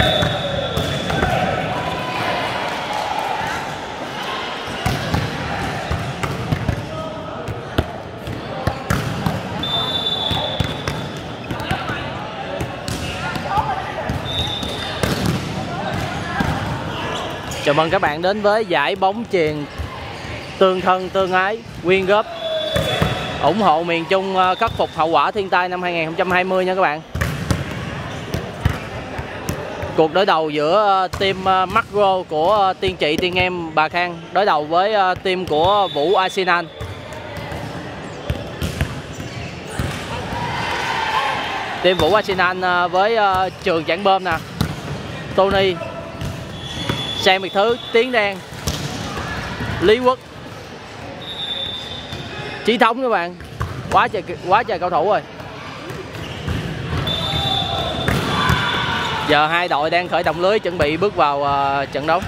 Chào mừng các bạn đến với giải bóng chuyền tương thân tương ái quyên góp ủng hộ miền Trung khắc phục hậu quả thiên tai năm 2020 nha các bạn. Cuộc đối đầu giữa team Macro của Tiên Chị Tiên Em Bà Khang đối đầu với team của Vũ Arsenal. Team Vũ Arsenal với Trường Trảng Bơm nè, Tony, Sang Biệt Thứ, Tiến Đen, Lý Quốc, Chí Thống các bạn. Quá trời cầu thủ rồi. Giờ hai đội đang khởi động lưới chuẩn bị bước vào trận đấu.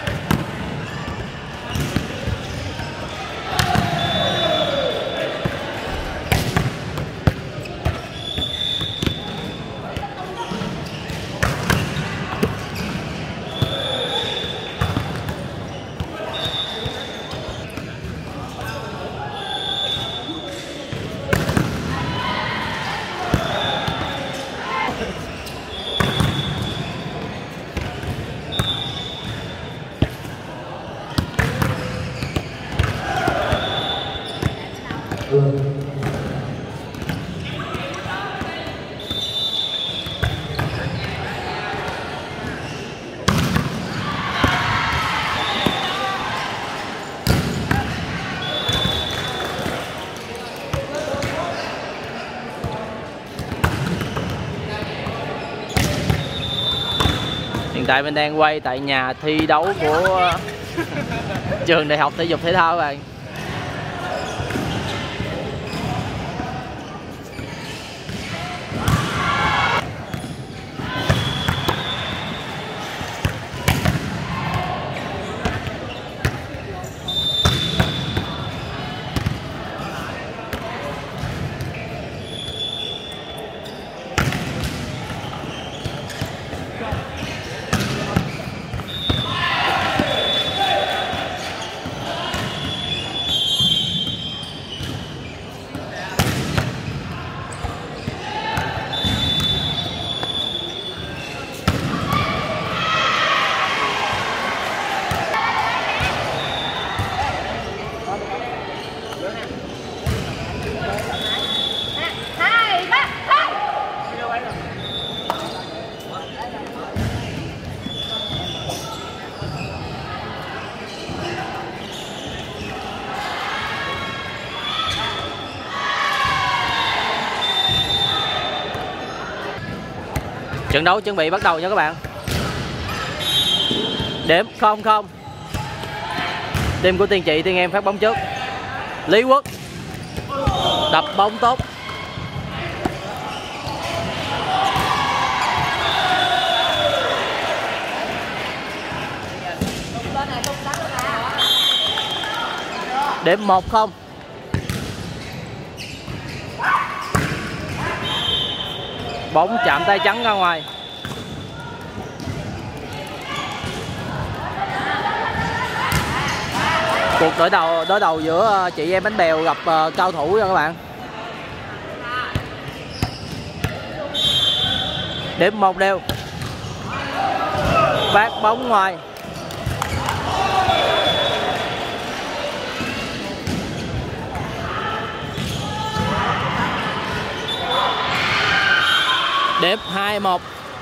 Hiện tại mình đang quay tại nhà thi đấu của Trường Đại học Thể dục Thể thao các bạn. Trận đấu chuẩn bị bắt đầu nha các bạn. Điểm 0-0. Team của Tiên Chị Tiên Em phát bóng trước. Lý Quốc đập bóng tốt. Điểm 1-0. Bóng chạm tay trắng ra ngoài. Cuộc đối đầu giữa chị em bánh bèo gặp cao thủ nha các bạn. Điểm 1-1. Phát bóng ngoài. Điểm 2-1.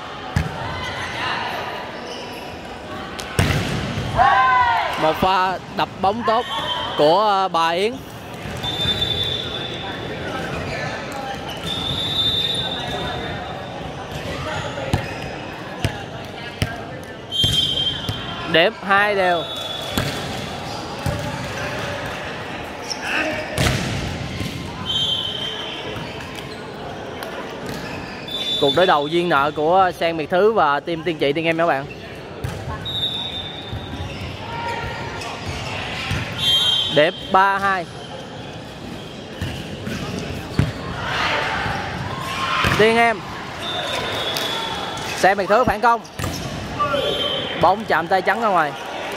Một pha đập bóng tốt của bà Yến. Điểm 2-2. Cuộc đối đầu duyên nợ của Sang Biệt Thứ và team Tiên Chị Tiên Em các bạn. Điểm 3-2. Tiên Em. Sang Biệt Thứ phản công. Bóng chạm tay trắng ra ngoài.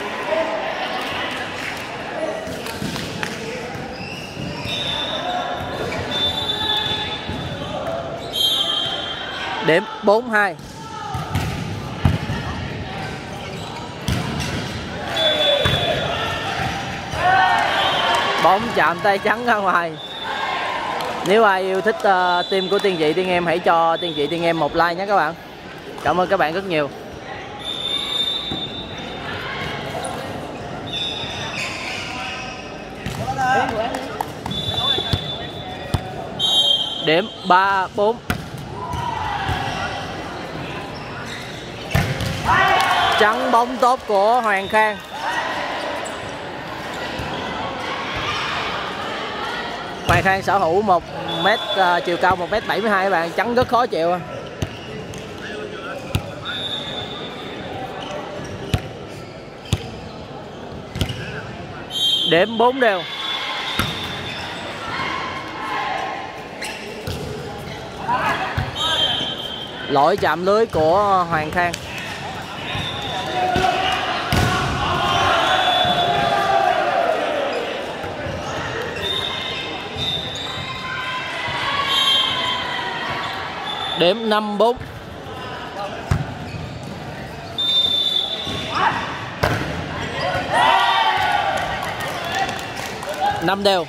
Điểm 4-2. Bóng chạm tay trắng ra ngoài. Nếu ai yêu thích team của Tiên Dị Tiên Em hãy cho Tiên Dị Tiên Em một like nhé các bạn. Cảm ơn các bạn rất nhiều. Điểm 3-4. Chắn bóng tốt của Hoàng Khang. Hoàng Khang sở hữu chiều cao 1m72 các bạn, chắn rất khó chịu. Điểm 4 đều. Lỗi chạm lưới của Hoàng Khang. Điểm 5-4. Năm đều.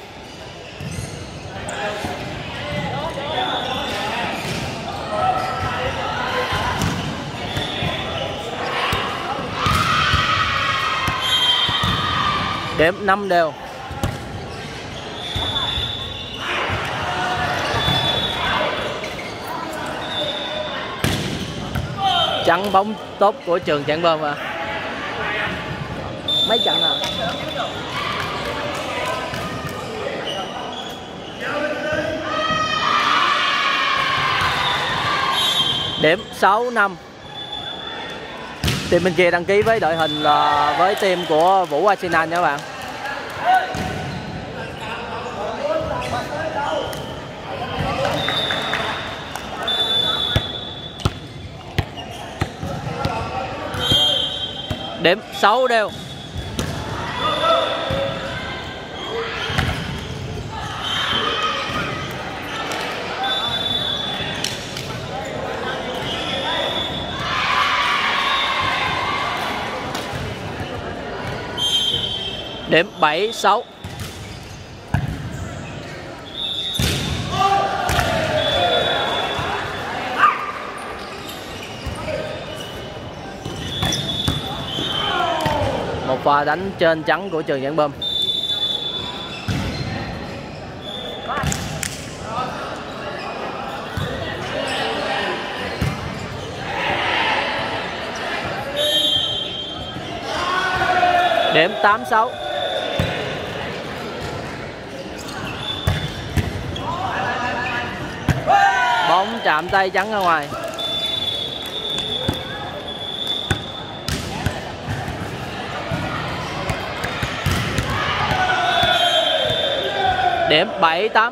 Điểm 5 đều. Chắn bóng tốt của Trường Trảng Bom à. Mấy trận à? Điểm 6-5. Team bên kia đăng ký với đội hình là với team của Vũ Arsenal nha các bạn. Điểm 6 đều. Điểm 7-6. Một pha đánh trên trắng của Trường Trảng Bom. Điểm 8-6. Bóng chạm tay trắng ra ngoài. Điểm 7-8.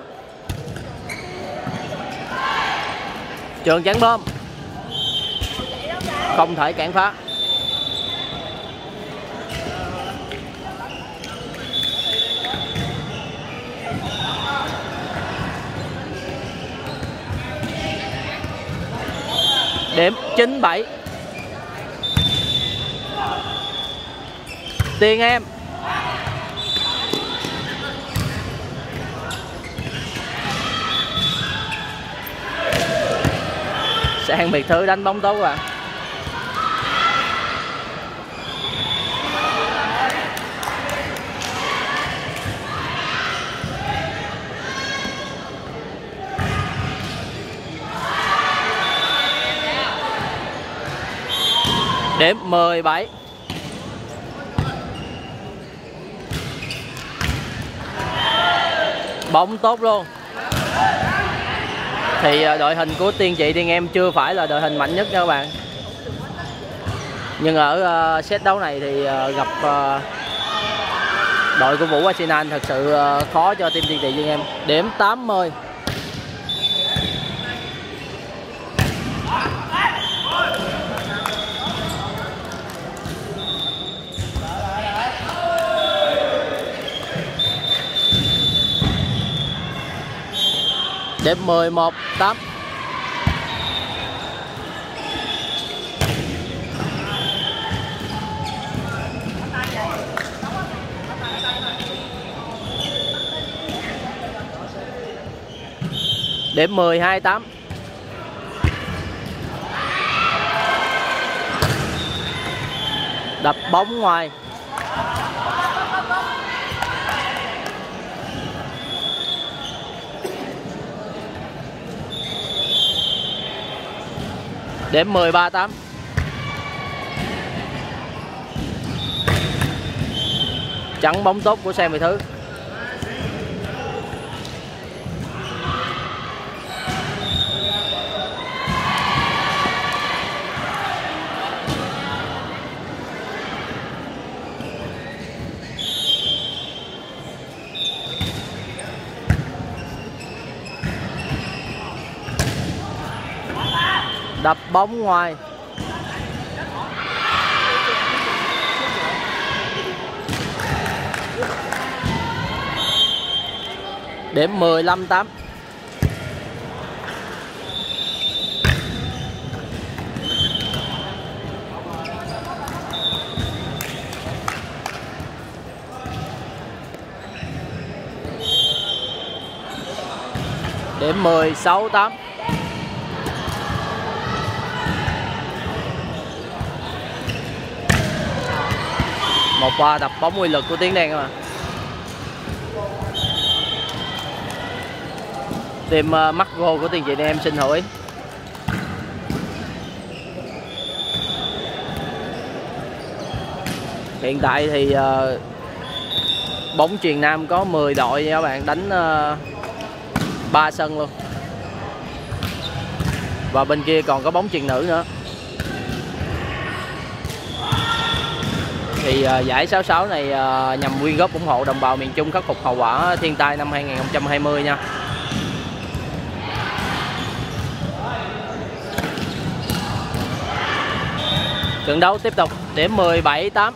Trường Trảng Bom không thể cản phá. Điểm 9-7. Tiên Em. Sang biệt thự đánh bóng tốt các bạn. Điểm 17. Bóng tốt luôn. Thì đội hình của Tiên Dị Tiên Em chưa phải là đội hình mạnh nhất nha các bạn. Nhưng ở set đấu này thì gặp đội của Vũ Arsenal thật sự khó cho team Tiên Dị Tiên Em. Điểm 80. Điểm 11-8. Điểm 12-8. Đập bóng ngoài. Điểm 13-8. Chắn bóng tốt của Sang Việt Thứ. Đập bóng ngoài. Điểm 15-8. Điểm 16-8. Một pha đập bóng uy lực của Tiến Đen mà. Team Marco của Tiền Chị em xin hỏi. Hiện tại thì bóng chuyền nam có 10 đội nha các bạn, đánh 3 sân luôn. Và bên kia còn có bóng chuyền nữ nữa. Thì giải 66 này nhằm quyên góp ủng hộ đồng bào miền Trung khắc phục hậu quả thiên tai năm 2020 nha. Trận đấu tiếp tục. Điểm 17-8.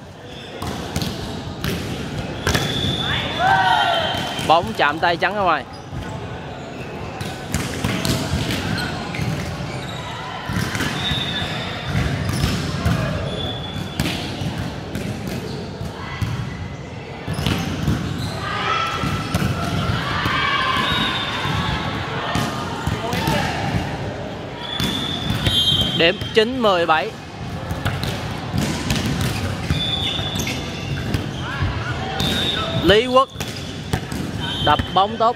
Bóng chạm tay trắng ra ngoài. Điểm 9-17. Lý Quốc đập bóng tốt.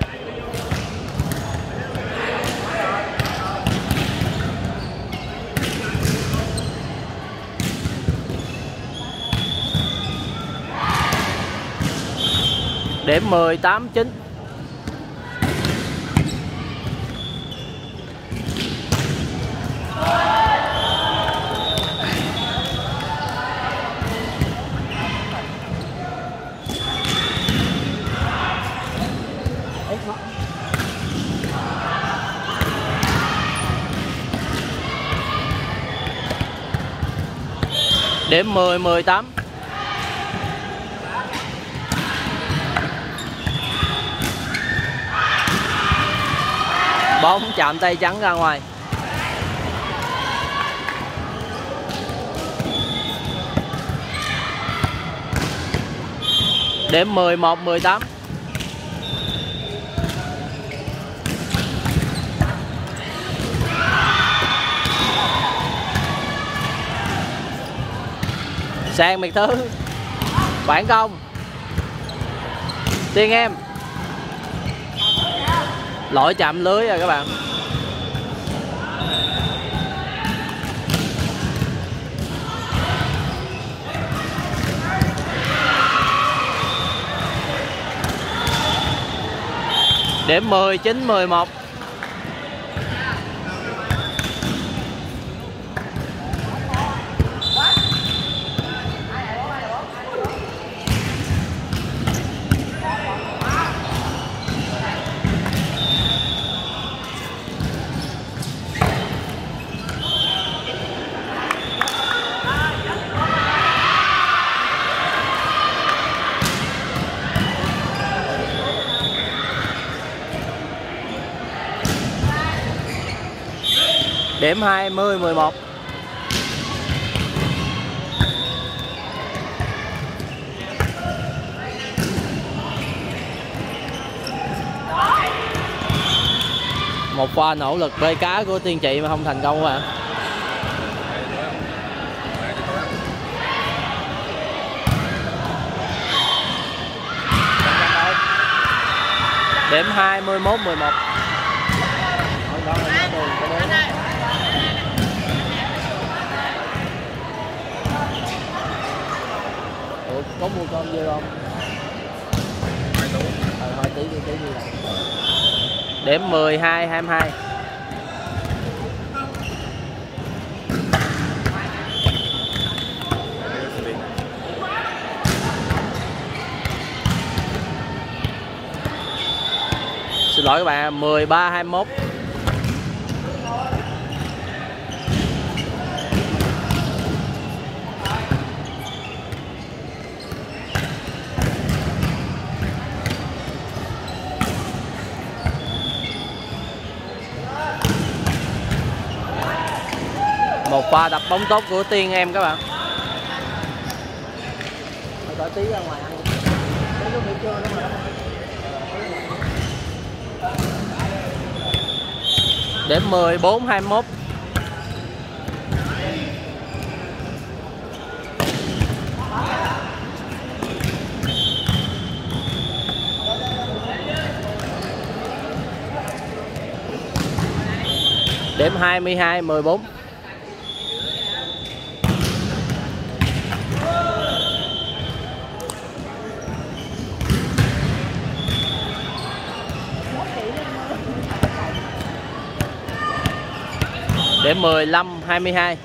Điểm 18-9. Điểm 10-18. Bóng chạm tay trắng ra ngoài. Điểm 11-18. Sang Việt Thứ phản công. Tiên Em lỗi chạm lưới rồi các bạn. Điểm 19-11. Điểm 20-11. Một pha nỗ lực bơi cá của Tiên Chị mà không thành công các bạn. Điểm 21-11. Ủa, có mua cơm chưa không? Thôi tí đi. Điểm 12-22. Xin lỗi các bạn, 13-21. Một pha đập bóng tốt của Tiên em các bạn. Đợi tí ra ngoài ăn. Điểm 14-21. Điểm 22-14. Điểm 15-22.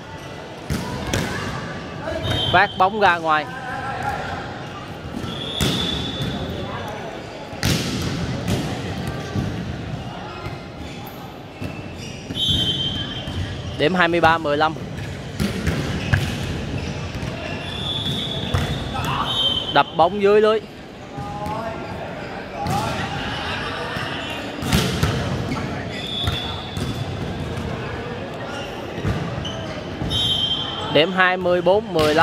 Phát bóng ra ngoài. Điểm 23-15. Đập bóng dưới lưới. Điểm 24-15.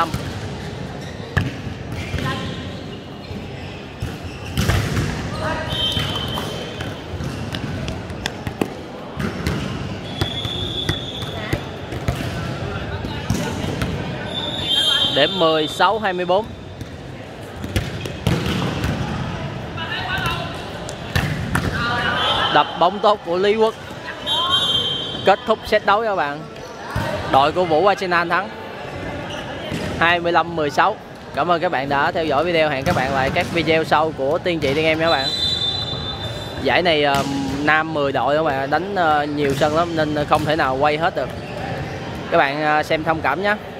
Điểm 16-24. Đập bóng tốt của Lý Quốc. Kết thúc set đấu các bạn. Đội của Vũ Arsenal thắng 25-16. Cảm ơn các bạn đã theo dõi video. Hẹn các bạn lại các video sau của Tiên Chị Tiên Em nha các bạn. Giải này nam 10 đội các bạn, đánh nhiều sân lắm nên không thể nào quay hết được. Các bạn xem thông cảm nhé.